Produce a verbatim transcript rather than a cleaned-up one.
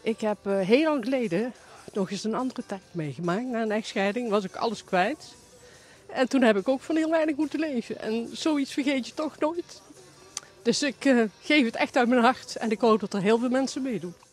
Ik heb uh, heel lang geleden nog eens een andere tijd meegemaakt. Na een echtscheiding was ik alles kwijt. En toen heb ik ook van heel weinig moeten leven. En zoiets vergeet je toch nooit. Dus ik uh, geef het echt uit mijn hart. En ik hoop dat er heel veel mensen meedoen.